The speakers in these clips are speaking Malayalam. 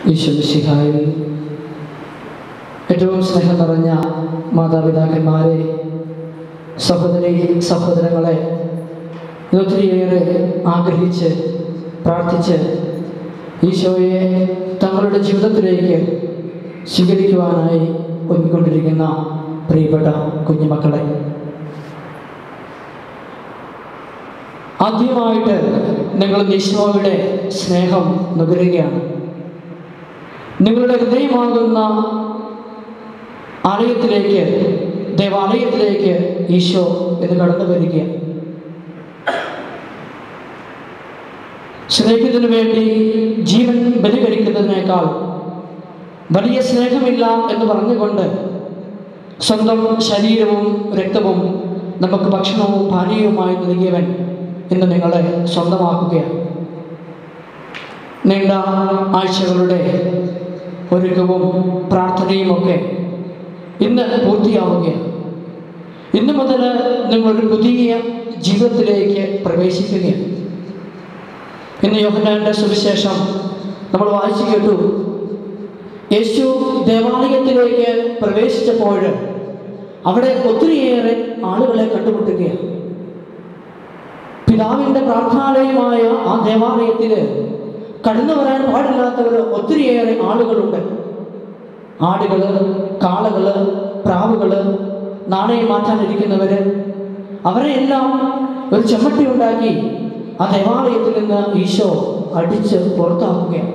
ഈശോമിശിഹായിൽ ഏറ്റവും സ്നേഹം നിറഞ്ഞ മാതാപിതാക്കന്മാരെ, സഹോദരി സഹോദരങ്ങളെ, ഒത്തിരിയേറെ ആഗ്രഹിച്ച് പ്രാർത്ഥിച്ച് ഈശോയെ തങ്ങളുടെ ജീവിതത്തിലേക്ക് സ്വീകരിക്കുവാനായി ഒരുങ്ങിക്കൊണ്ടിരിക്കുന്ന പ്രിയപ്പെട്ട കുഞ്ഞുമക്കളെ, ആദ്യമായിട്ട് നിങ്ങൾ ഈശോയുടെ സ്നേഹം നുകരുകയാണ്. നിങ്ങളുടെ ഹൃദയമാകുന്ന ആലയത്തിലേക്ക്, ദേവാലയത്തിലേക്ക് ഈശോ എന്ന് കടന്നു വരിക. സ്നേഹത്തിനു വേണ്ടി ജീവൻ ബലികഴിക്കുന്നതിനേക്കാൾ വലിയ സ്നേഹമില്ല എന്ന് പറഞ്ഞുകൊണ്ട് സ്വന്തം ശരീരവും രക്തവും നമുക്ക് ഭക്ഷണവും പാനീയവുമായി നൽകിയവൻ ഇന്ന് നിങ്ങളെ സ്വന്തമാക്കുകയാണ്. നീണ്ട ആഴ്ചകളുടെ ഒരുക്കവും പ്രാർത്ഥനയുമൊക്കെ ഇന്ന് പൂർത്തിയാവുകയാണ്. ഇന്നു മുതൽ നിങ്ങളൊരു പുതിയ ജീവിതത്തിലേക്ക് പ്രവേശിക്കുകയാണ്. ഇന്ന് യോഹന്നാന്റെ സുവിശേഷം നമ്മൾ വായിച്ചു കേട്ടു. യേശു ദേവാലയത്തിലേക്ക് പ്രവേശിച്ചപ്പോൾ അവിടെ ഒത്തിരിയേറെ ആളുകളെ കണ്ടുമുട്ടുകയാണ്. പിതാവിൻ്റെ പ്രാർത്ഥനാലയമായ ആ ദേവാലയത്തിൽ കടന്നു വരാൻ പാടില്ലാത്തവർ ഒത്തിരിയേറെ ആളുകളുണ്ട്. ആടുകള്, കാളകള്, പ്രാവുകള്, നാണയം മാറ്റാനിരിക്കുന്നവര്, അവരെയെല്ലാം ഒരു ചെമ്മട്ടി ഉണ്ടാക്കി ആ ദേവാലയത്തിൽ നിന്ന് ഈശോ അടിച്ച് പുറത്താക്കുകയാണ്.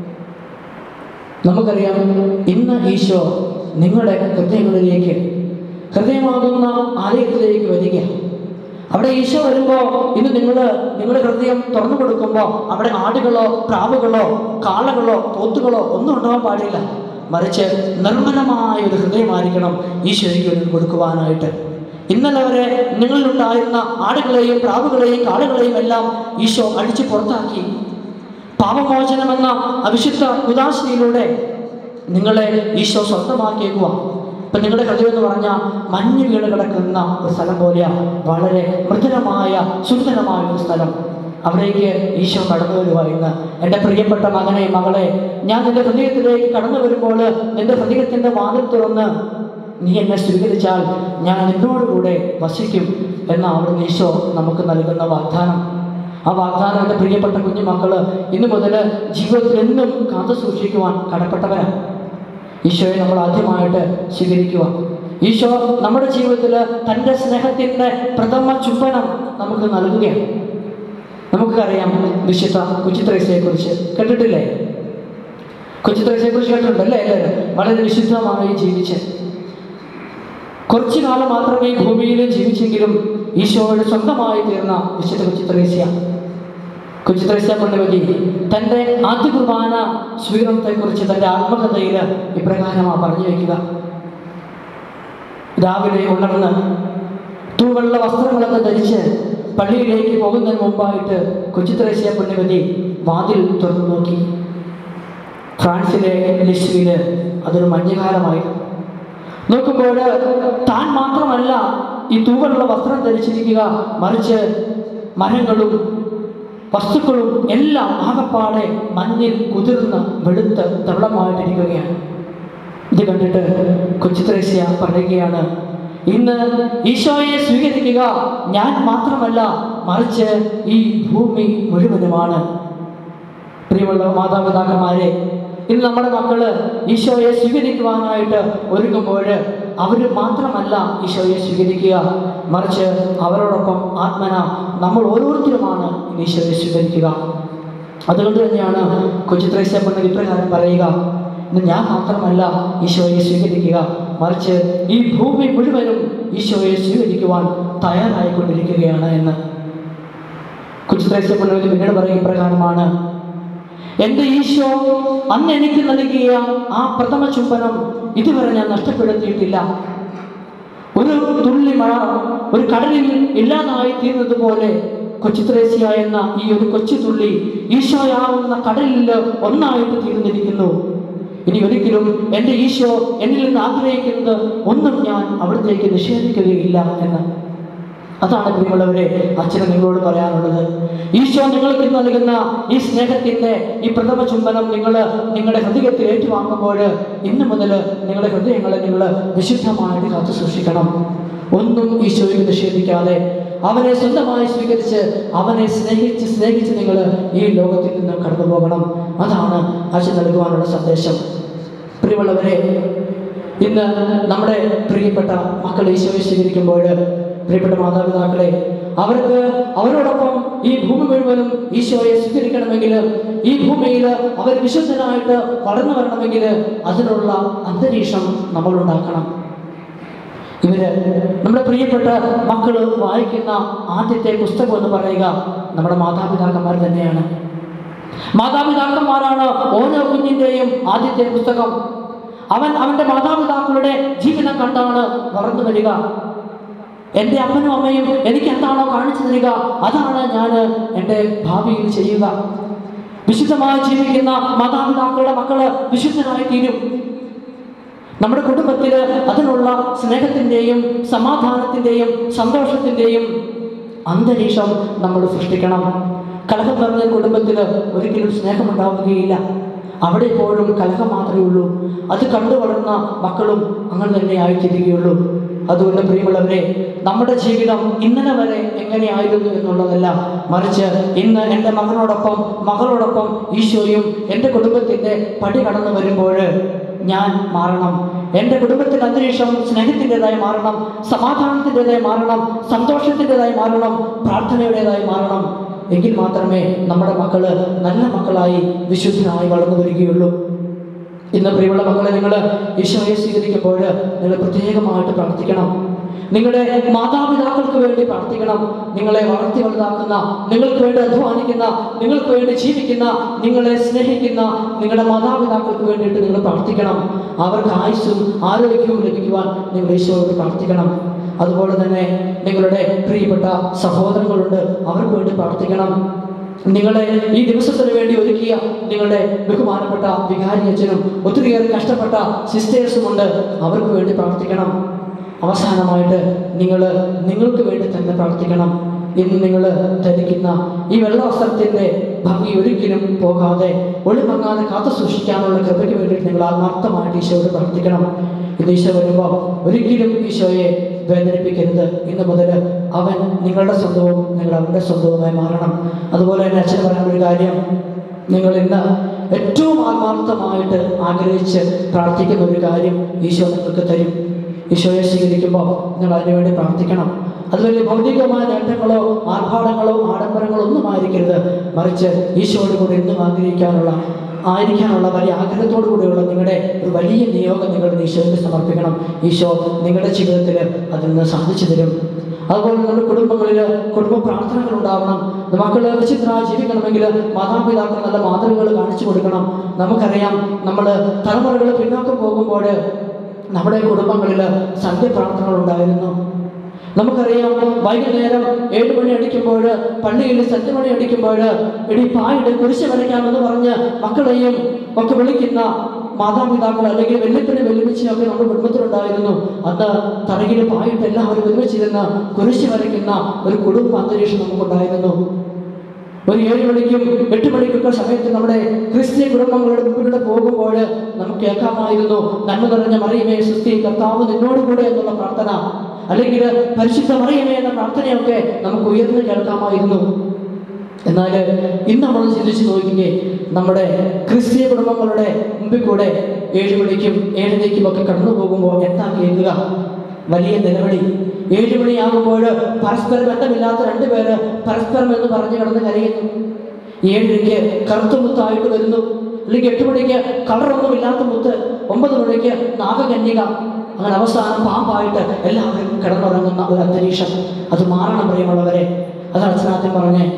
നമുക്കറിയാം, ഇന്ന് ഈശോ നിങ്ങളുടെ ഹൃദയങ്ങളിലേക്ക്, ഹൃദയമാകുന്ന ആലയത്തിലേക്ക് വരിക. അവിടെ ഈശോ വരുമ്പോൾ ഇന്ന് നിങ്ങളുടെ ഹൃദയം തുറന്നു കൊടുക്കുമ്പോൾ അവിടെ ആടുകളോ പ്രാവുകളോ കാളകളോ പോത്തുകളോ ഒന്നും ഉണ്ടാവാൻ പാടില്ല. മറിച്ച് നിർമ്മലമായ ഒരു ഹൃദയമായിരിക്കണം ഈശോയ്ക്ക് വേണ്ടി കൊടുക്കുവാനായിട്ട്. ഇന്നലെ വരെ നിങ്ങളിലുണ്ടായിരുന്ന ആടുകളെയും പ്രാവുകളെയും കാളകളെയും എല്ലാം ഈശോ അടിച്ചു പുറത്താക്കി. പാപമോചനമെന്ന അവിശുദ്ധ ഉദാശയിലൂടെ നിങ്ങളെ ഈശോ സ്വന്തമാക്കിയേക്കുക. ഇപ്പം നിങ്ങളുടെ ഹൃദയം എന്ന് പറഞ്ഞാൽ മഞ്ഞ് വീണ് കിടക്കുന്ന ഒരു സ്ഥലം പോലെയാണ്. വളരെ മൃദുലമായ സുന്ദരമായ ഒരു സ്ഥലം. അവിടേക്ക് ഈശോ കടന്നു വരുക. ഇന്ന് എൻ്റെ പ്രിയപ്പെട്ട മകനെ, മകളെ, ഞാൻ നിന്റെ ഹൃദയത്തിലേക്ക് കടന്നു വരുമ്പോൾ നിന്റെ ഹൃദയത്തിൻ്റെ വാതിൽ തുറന്ന് നീ എന്നെ സ്വീകരിച്ചാൽ ഞാൻ നിന്നോടുകൂടെ വസിക്കും എന്ന അവിടുന്ന് ഈശോ നമുക്ക് നൽകുന്ന വാഗ്ദാനം. ആ വാഗ്ദാനം എൻ്റെ പ്രിയപ്പെട്ട കുഞ്ഞുമക്കൾ ഇന്നു മുതൽ ജീവിതത്തിൽ എന്നും കാത്തു സൂക്ഷിക്കുവാൻ കടപ്പെട്ടവരാണ്. ഈശോയെ നമ്മൾ ആദ്യമായിട്ട് സ്വീകരിക്കുക. ഈശോ നമ്മുടെ ജീവിതത്തിൽ തൻ്റെ സ്നേഹത്തിൻ്റെ പ്രഥമ ചുംബനം നമുക്ക് നൽകുകയാണ്. നമുക്കറിയാം, വിശുദ്ധ കൊച്ചുത്രേസ്യയെക്കുറിച്ച് കേട്ടിട്ടില്ലേ? കൊച്ചുത്രേസ്യയെക്കുറിച്ച് കേട്ടിട്ടുണ്ടല്ലേ എല്ലാവരും? വളരെ വിശുദ്ധമായി ജീവിച്ച് കുറച്ചു കാലം മാത്രമേ ഈ ഭൂമിയിൽ ജീവിച്ചെങ്കിലും ഈശോയുടെ സ്വന്തമായി തീർന്ന വിശുദ്ധ കൊച്ചുത്രേസ്യ. കൊച്ചുത്രേസ്യ പുണ്യവതി തൻ്റെ ആദ്യ കുർബാന സ്വീകരണത്തെക്കുറിച്ച് തൻ്റെ ആത്മകഥയിൽ ഇപ്രകാരമാണ് പറഞ്ഞു വയ്ക്കുക. രാവിലെ ഉണർന്ന് തൂവെള്ള വസ്ത്രങ്ങളൊക്കെ ധരിച്ച് പള്ളിയിലേക്ക് പോകുന്നതിന് മുമ്പായിട്ട് കൊച്ചുത്രേസ്യ പുണ്യവതി വാതിൽ തുറന്നു നോക്കി. ഫ്രാൻസിലെ ലിസ്ബിയിൽ അതൊരു മഞ്ഞുകാലമായിരുന്നു. നോക്കുമ്പോൾ താൻ മാത്രമല്ല ഈ തൂവെള്ള വസ്ത്രം ധരിച്ചിരിക്കുക, മറിച്ച് മരങ്ങളും വസ്തുക്കളും എല്ലാം ആകപ്പാടെ മഞ്ഞിൽ കുതിർന്ന് വെളുത്ത് തള്ളമായിട്ടിരിക്കുകയാണ്. ഇത് കണ്ടിട്ട് കൊച്ചുത്രേസ്യ പറയുകയാണ്, ഇന്ന് ഈശോയെ സ്വീകരിക്കുക ഞാൻ മാത്രമല്ല, മറിച്ച് ഈ ഭൂമി മുഴുവനുമാണ്. പ്രിയമുള്ള മാതാപിതാക്കന്മാരെ, ഇന്ന് നമ്മുടെ മക്കള് ഈശോയെ സ്വീകരിക്കുവാനായിട്ട് ഒരുങ്ങുമ്പോൾ അവർ മാത്രമല്ല ഈശോയെ സ്വീകരിക്കുക, മറിച്ച് അവരോടൊപ്പം ആത്മന നമ്മൾ ഓരോരുത്തരുമാണ് ഈശോയെ സ്വീകരിക്കുക. അതുകൊണ്ട് തന്നെയാണ് കൊച്ചുത്രേസ്യ പുണ്യവതി ഇപ്രകാരം പറയുക, ഇന്ന് ഞാൻ മാത്രമല്ല ഈശോയെ സ്വീകരിക്കുക, മറിച്ച് ഈ ഭൂമി മുഴുവനും ഈശോയെ സ്വീകരിക്കുവാൻ തയ്യാറായിക്കൊണ്ടിരിക്കുകയാണ് എന്ന്. കൊച്ചുത്രേസ്യ പുണ്യവതി പിന്നീട് പറയുക ഇപ്രകാരമാണ്, എൻ്റെ ഈശോ അന്ന് എനിക്ക് നൽകിയ ആ പ്രഥമ ചുംബനം ഇതുവരെ ഞാൻ നഷ്ടപ്പെടുത്തിയിട്ടില്ല. ഒരു തുള്ളി മഴ ഒരു കടലിൽ ഇല്ലാതായി തീർന്നതുപോലെ കൊച്ചുത്രേസ്യ എന്ന ഈ ഒരു കൊച്ചു തുള്ളി ഈശോയാവുന്ന കടലിൽ ഒന്നായിട്ട് തീർന്നിരിക്കുന്നു. ഇനി ഒരിക്കലും എൻ്റെ ഈശോ എന്നിൽ നിന്ന് ആഗ്രഹിക്കുന്നത് ഒന്നും ഞാൻ അവിടത്തേക്ക് നിഷേധിക്കുകയില്ല എന്ന്. അതാണ് പ്രിയമുള്ളവരെ അച്ഛന് നിങ്ങളോട് പറയാനുള്ളത്. ഈശോ നിങ്ങൾക്ക് നൽകുന്ന ഈ സ്നേഹത്തിന്റെ ഈ പ്രഥമ ചുംബനം നിങ്ങളുടെ ഹൃദയത്തിൽ ഏറ്റുവാങ്ങുമ്പോൾ ഇന്ന് മുതൽ നിങ്ങളുടെ ഹൃദയങ്ങളെ നിങ്ങൾ വിശുദ്ധമായിട്ട് കാത്തു സൂക്ഷിക്കണം. ഒന്നും ഈശോയ്ക്ക് നിഷേധിക്കാതെ അവനെ സ്വന്തമായി സ്വീകരിച്ച് അവനെ സ്നേഹിച്ച് നിങ്ങൾ ഈ ലോകത്തിൽ നിന്ന് കടന്നു പോകണം. അതാണ് അച്ഛൻ നൽകുവാനുള്ള സന്ദേശം. പ്രിയമുള്ളവരെ, ഇന്ന് നമ്മുടെ പ്രിയപ്പെട്ട മക്കൾ ഈശോയെ സ്വീകരിക്കുമ്പോൾ, പ്രിയപ്പെട്ട മാതാപിതാക്കളെ, അവരോടൊപ്പം ഈ ഭൂമി മുഴുവനും ഈശോയെ സ്വീകരിക്കണമെങ്കിൽ, ഈ ഭൂമിയിൽ അവർ വിശുദ്ധനായിട്ട് വളർന്നു വരണമെങ്കിൽ അതിനുള്ള അന്തരീക്ഷം നമ്മൾ ഉണ്ടാക്കണം. നമ്മുടെ പ്രിയപ്പെട്ട മക്കൾ വായിക്കുന്ന ആദ്യത്തെ പുസ്തകം എന്ന് പറയുക നമ്മുടെ മാതാപിതാക്കന്മാർ തന്നെയാണ്. മാതാപിതാക്കന്മാരാണ് ഓരോ കുഞ്ഞിൻ്റെയും ആദ്യത്തെ പുസ്തകം. അവന്റെ മാതാപിതാക്കളുടെ ജീവിതം കണ്ടാണ് വളർന്നു വരിക. എൻ്റെ അപ്പനും അമ്മയും എനിക്ക് എന്താണോ കാണിച്ചു തരിക അതാണ് ഞാൻ എൻ്റെ ഭാവിയിൽ ചെയ്യുക. വിശുദ്ധമായി ജീവിക്കുന്ന മാതാപിതാക്കളുടെ മക്കള് വിശുദ്ധരായി തീരും. നമ്മുടെ കുടുംബത്തിൽ അതിനുള്ള സ്നേഹത്തിൻ്റെയും സമാധാനത്തിൻ്റെയും സന്തോഷത്തിൻ്റെയും അന്തരീക്ഷം നമ്മൾ സൃഷ്ടിക്കണം. കലഹം നിറഞ്ഞ കുടുംബത്തിൽ ഒരിക്കലും സ്നേഹമുണ്ടാവുകയില്ല. അവിടെ എപ്പോഴും കലഹം മാത്രമേ ഉള്ളൂ. അത് കണ്ടു വളർന്ന മക്കളും അങ്ങനെ തന്നെയായി തീരുകയുള്ളൂ. അതുകൊണ്ട് പ്രിയമുള്ളവരെ, നമ്മുടെ ജീവിതം ഇന്നലെ വരെ എങ്ങനെയായിരുന്നു എന്നുള്ളതല്ല, മറിച്ച് ഇന്ന് എൻ്റെ മകളോടൊപ്പം ഈശോയും എൻ്റെ കുടുംബത്തിൻ്റെ പടി കടന്നു വരുമ്പോൾ ഞാൻ മാറണം. എൻ്റെ കുടുംബത്തിൻ്റെ അന്തരീക്ഷം സ്നേഹത്തിൻ്റെതായി മാറണം, സമാധാനത്തിൻ്റെതായി മാറണം, സന്തോഷത്തിൻ്റെതായി മാറണം, പ്രാർത്ഥനയുടേതായി മാറണം. എങ്കിൽ മാത്രമേ നമ്മുടെ മക്കള് നല്ല മക്കളായി വിശുദ്ധനായി വളർന്നു വരികയുള്ളൂ. ഇന്ന് പ്രിയമുള്ള മക്കളെ, നിങ്ങൾ ഈശോയെ സ്വീകരിക്കുമ്പോൾ നിങ്ങൾ പ്രത്യേകമായിട്ട് പ്രാർത്ഥിക്കണം. നിങ്ങളുടെ മാതാപിതാക്കൾക്ക് വേണ്ടി പ്രാർത്ഥിക്കണം. നിങ്ങളെ വളർത്തി വലുതാക്കുന്ന, നിങ്ങൾക്ക് വേണ്ടി അധ്വാനിക്കുന്ന, നിങ്ങൾക്ക് വേണ്ടി ജീവിക്കുന്ന, നിങ്ങളെ സ്നേഹിക്കുന്ന നിങ്ങളുടെ മാതാപിതാക്കൾക്ക് വേണ്ടിയിട്ട് നിങ്ങൾ പ്രാർത്ഥിക്കണം. അവർക്ക് ആയുസ്സും ആരോഗ്യവും ലഭിക്കുവാൻ നിങ്ങൾ ഈശോയോട് പ്രാർത്ഥിക്കണം. അതുപോലെ തന്നെ നിങ്ങളുടെ പ്രിയപ്പെട്ട സഹോദരങ്ങളുണ്ട്, അവർക്ക് വേണ്ടി പ്രാർത്ഥിക്കണം. നിങ്ങളെ ഈ ദിവസത്തിന് വേണ്ടി ഒരുക്കിയ നിങ്ങളുടെ ബഹുമാനപ്പെട്ട വികാരി അച്ഛനും ഒത്തിരിയേറെ കഷ്ടപ്പെട്ട സിസ്റ്റേഴ്സുമുണ്ട്, അവർക്ക് വേണ്ടി പ്രാർത്ഥിക്കണം. അവസാനമായിട്ട് നിങ്ങൾക്ക് വേണ്ടി തന്നെ പ്രാർത്ഥിക്കണം. ഇന്ന് നിങ്ങൾ ധരിക്കുന്ന ഈ വെള്ള വസ്ത്രത്തിൻ്റെ ഭംഗി ഒരിക്കലും പോകാതെ ഒളിമങ്ങാതെ കാത്തു സൂക്ഷിക്കാനുള്ള കൃപയ്ക്ക് വേണ്ടിയിട്ട് നിങ്ങൾ ആത്മാർത്ഥമായിട്ട് ഈശോയോട് പ്രാർത്ഥിക്കണം. ഇത് ഈശോ വരുമ്പോൾ ഒരിക്കലും ഈശോയെ വേദനിപ്പിക്കരുത്. ഇന്ന് മുതൽ അവൻ നിങ്ങളുടെ സ്വന്തവും നിങ്ങൾ അവൻ്റെ സ്വന്തവുമായി മാറണം. അതുപോലെ തന്നെ അച്ഛൻ പറയാനൊരു കാര്യം, നിങ്ങൾ ഇന്ന് ഏറ്റവും ആത്മാർത്ഥമായിട്ട് ആഗ്രഹിച്ച് പ്രാർത്ഥിക്കുന്ന ഒരു കാര്യം ഈശോ നിങ്ങൾക്ക് തരും. ഈശോയെ സ്വീകരിക്കുമ്പോൾ നിങ്ങൾ അതിനുവേണ്ടി പ്രാർത്ഥിക്കണം. അതുപോലെ ഭൗതികമായ നേട്ടങ്ങളോ ആർഭാടങ്ങളോ ആഡംബരങ്ങളോ ഒന്നും ആയിരിക്കരുത്, മറിച്ച് ഈശോയോട് കൂടി എന്നും ആയിരിക്കാനുള്ള വലിയ ആഗ്രഹത്തോടു കൂടിയുള്ള നിങ്ങളുടെ ഒരു വലിയ നിയോഗം നിങ്ങളുടെ ഈശോയ്ക്ക് സമർപ്പിക്കണം. ഈശോ നിങ്ങളുടെ ജീവിതത്തിൽ അതിൽ നിന്ന് സാധിച്ചു തരും. അതുപോലെ നമ്മുടെ കുടുംബങ്ങളിൽ കുടുംബ പ്രാർത്ഥനകൾ ഉണ്ടാവണം. മക്കൾ വിശുദ്ധരായി ജീവിക്കണമെങ്കിൽ മാതാപിതാക്കൾ നല്ല മാതൃകകൾ കാണിച്ചു കൊടുക്കണം. നമുക്കറിയാം, നമ്മൾ തലമുറകൾ പിന്നോക്കം പോകുമ്പോൾ നമ്മുടെ കുടുംബങ്ങളിൽ സന്ധ്യപ്രാർത്ഥനകൾ ഉണ്ടായിരുന്നു. നമുക്കറിയാം, വൈകുന്നേരം 7 മണി അടിക്കുമ്പോൾ പള്ളിയിൽ സന്ധ്യമണി അടിക്കുമ്പോൾ പായുടെ കുരിശ് വരയ്ക്കാമെന്ന് പറഞ്ഞ് മക്കളെയും ഒക്കെ വിളിക്കുന്ന മാതാപിതാക്കൾ അല്ലെങ്കിൽ വെല്ലുപ്പിനും വെല്ലുവിളിച്ചൊക്കെ നമ്മുടെ കുടുംബത്തിലുണ്ടായിരുന്നു. അന്ന് തറയിൽ പായിട്ട് എല്ലാവരും ഒരുമിച്ചിരുന്ന് കുരിശ് വരയ്ക്കുന്ന ഒരു കുടുംബ അന്തരീക്ഷം നമുക്കുണ്ടായിരുന്നു. ഒരു 7 മണിക്കും 8 മണിക്കൊക്കെ സമയത്ത് നമ്മുടെ ക്രിസ്ത്യൻ കുടുംബങ്ങളുടെ മുമ്പിലൂടെ പോകുമ്പോൾ നമുക്ക് കേൾക്കാമായിരുന്നു, നന്മ നിറഞ്ഞ മറിയമേ സുസ്തി, കർത്താവ് നിന്നോടുകൂടെ എന്നുള്ള പ്രാർത്ഥന, അല്ലെങ്കിൽ പരിശുദ്ധ മറിയമേ എന്ന പ്രാർത്ഥനയൊക്കെ നമുക്ക് ഉയർന്ന് കേൾക്കാമായിരുന്നു. എന്നാൽ ഇന്ന് നമ്മൾ ചിന്തിച്ച് നോക്കിക്കേ, നമ്മുടെ ക്രിസ്തീയ കുടുംബങ്ങളുടെ മുമ്പിൽ കൂടെ 7 മണിക്കും 7:30ക്കും ഒക്കെ കടന്നു പോകുമ്പോൾ എന്താ കേൾക്കുക? വലിയ നിലവിളി. 7 മണിയാകുമ്പോൾ പരസ്പര ബന്ധമില്ലാത്ത 2 പേര് പരസ്പരം എന്ന് പറഞ്ഞ് കിടന്ന് കരയുന്നു. 7:00ക്ക് കറുത്ത മുത്തായിട്ട് വരുന്നു, അല്ലെങ്കിൽ 8 മണിക്ക് കളറൊന്നും ഇല്ലാത്ത മുത്ത്, 9 മണിക്ക് നാഗകന്യക, അങ്ങനെ അവസാനം പാമ്പായിട്ട് എല്ലാവരും കിടന്നുറങ്ങുന്ന ഒരു അന്തരീക്ഷം. അത് മാറണം പ്രിയമുള്ളവരെ. അതാണ് അച്ഛനാദ്യം പറഞ്ഞേ,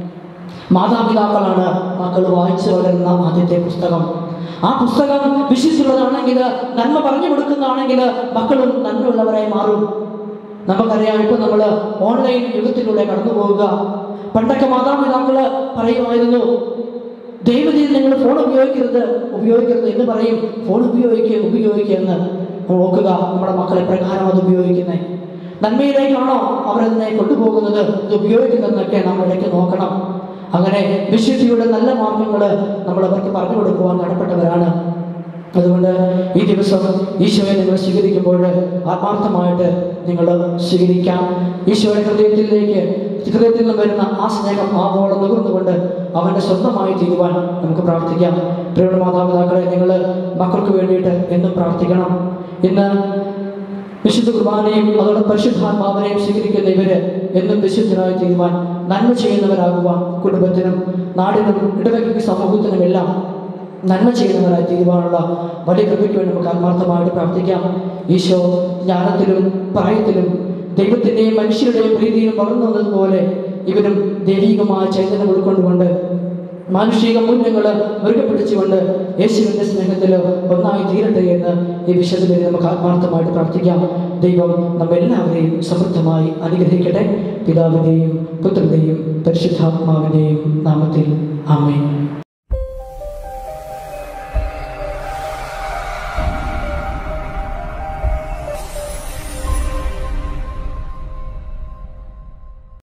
മാതാപിതാക്കളാണ് മക്കൾ വായിച്ചു വളരുന്ന ആദ്യത്തെ പുസ്തകം. ആ പുസ്തകം വിശ്വസിച്ചുള്ളതാണെങ്കിൽ, നന്മ പറഞ്ഞു കൊടുക്കുന്നതാണെങ്കിൽ മക്കളും നന്മയുള്ളവരായി മാറും. നമുക്കറിയാം, ഇപ്പൊ നമ്മൾ ഓൺലൈൻ യുഗത്തിലൂടെ കടന്നു പോവുക. പണ്ടൊക്കെ മാതാപിതാക്കള് പറയുമായിരുന്നു, ദൈവത്തിൽ നിങ്ങൾ ഫോൺ ഉപയോഗിക്കരുത് എന്ന് പറയും. ഫോൺ ഉപയോഗിക്കുക എന്ന് നോക്കുക നമ്മുടെ മക്കളെ പ്രകാരം അത് ഉപയോഗിക്കുന്നത്. നന്മയിലേക്കാണോ അവരതിനെ കൊണ്ടുപോകുന്നത്, ഇത് ഉപയോഗിക്കുന്നതെന്നൊക്കെ നാം ഇടയ്ക്ക് നോക്കണം. അങ്ങനെ വിശുദ്ധിയുടെ നല്ല മാർഗങ്ങൾ നമ്മൾ അവർക്ക് പറഞ്ഞു കൊടുക്കുവാൻ കടപ്പെട്ടവരാണ്. അതുകൊണ്ട് ഈ ദിവസം ഈശോയെ നിങ്ങൾ സ്വീകരിക്കുമ്പോൾ ആത്മാർത്ഥമായിട്ട് നിങ്ങൾ സ്വീകരിക്കാം. ഈശോയുടെ ഹൃദയത്തിൽ നിന്ന് വരുന്ന ആ സ്നേഹം ആവോളം നുകർന്നുകൊണ്ട് അവൻ്റെ സ്വന്തമായി തീരുവാൻ നമുക്ക് പ്രാർത്ഥിക്കാം. പ്രിയപ്പെട്ട മാതാപിതാക്കളെ, നിങ്ങൾ മക്കൾക്ക് വേണ്ടിയിട്ട് എന്നും പ്രാർത്ഥിക്കണം. ഇന്ന് വിശുദ്ധ കുർബാനയും അതോടെ പരിശുദ്ധാത്മാവിനെയും സ്വീകരിക്കുന്ന ഇവര് എന്നും വിശുദ്ധനായി തീരുവാൻ, നന്മ ചെയ്യുന്നവരാകുവാൻ, കുടുംബത്തിനും നാടിനും ഇടവകയ്ക്ക് സമൂഹത്തിനുമെല്ലാം നന്മ ചെയ്യുന്നവരായി തീരുവാനുള്ള വലിയ കൃപയ്ക്ക് വേണ്ടി നമുക്ക് ആത്മാർത്ഥമായിട്ട് പ്രാർത്ഥിക്കാം. ഈശോ ജ്ഞാനത്തിലും പ്രായത്തിലും ദൈവത്തിൻ്റെയും മനുഷ്യരുടെയും പ്രീതിയിലും വളർന്നു വന്നതുപോലെ ഇവരും ദൈവികമായ ചൈതന്യം ഉൾക്കൊണ്ടുകൊണ്ട് മാനുഷിക മൂല്യങ്ങൾ മുറുകെ പിടിച്ചുകൊണ്ട് യേശുവിൻ്റെ സ്നേഹത്തിൽ ഒന്നായി തീരട്ടെ എന്ന് ഈ വിശുദ്ധ നമുക്ക് ആത്മാർത്ഥമായിട്ട് പ്രാർത്ഥിക്കാം. ദൈവം നമ്മെല്ലാവരെയും സമൃദ്ധമായി അനുഗ്രഹിക്കട്ടെ. പിതാവിൻ്റെയും പുത്രൻ്റെയും പരിശുദ്ധാത്മാവിൻ്റെയും നാമത്തിൽ ആമേൻ.